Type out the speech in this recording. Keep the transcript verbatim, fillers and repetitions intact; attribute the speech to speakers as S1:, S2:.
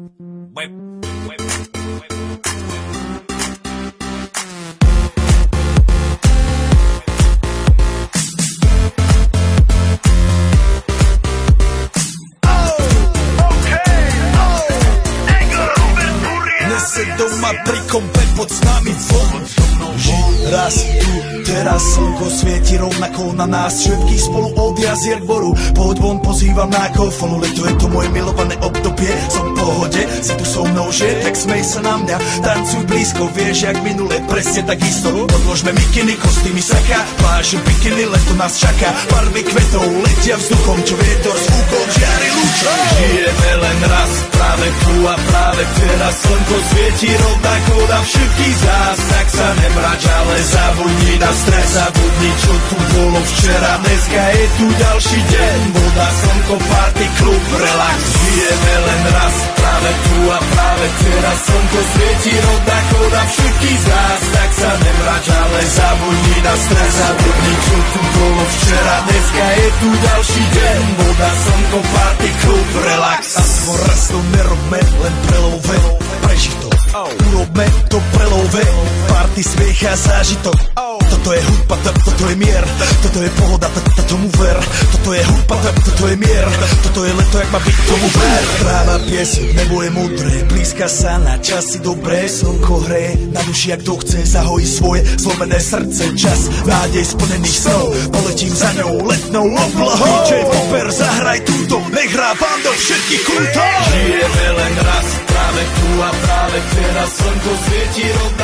S1: Web, web, web.
S2: Doma pri kompe pod s nami von. Žiť raz tu, teraz slnko svieti rovnako na nás. Všetkých spolu od jazier k boru. Poď von, pozývam na kofonu. Leto je to moje milované obdobie. Som v pohode, si tu so mnou, že? Tak smej sa na mňa, tancuj blízko. Vieš, jak minule, presne takisto. Odložme mikiny, kostýmy, saka. Pláže, bikiny, leto nás čaká. Barvy kvetov letia vzduchom, čo vietor s úkom žiari lúčom. Žijeme len raz, práve tu a práve teraz. Slnko svieti rovnako na všetkých z nás. Tak sa nemrač, ale zabudni na stres. Zabudni, čo tu bolo včera. Dneska je tu ďalší deň. Voda, slnko, party, klub, relax. Žijeme len raz, práve tu a práve teraz. Slnko svieti rovnako na všetkých z nás. Tak sa nemrač, ale zabudni na stres. Zabudni, čo tu bolo včera. Dneska je tu ďalší deň. Voda, slnko, party, klub, relax. Aspoň raz to nerobme, len prelove. Prežij to, urobme to prelove. Party, smiech a zážitok. Toto je hudba, toto je mier. Toto je pohoda, tomu ver. Toto je hudba, toto je mier. Toto je leto, jak má byť, tomu ver. Tráva, piesok, nebo je modré. Blízka sa na časy dobré. Slnko hreje na duši, jak to chce. Zahojí svoje zlomené srdce. Čas nádej splnených snov. Poletím za ňou letnou oblohou. dý džej Popper, zahraj túto. Nech hrá vám do všetkých kútov. Žijeme len raz, práve tu a práve teraz. Slnko svieti rovno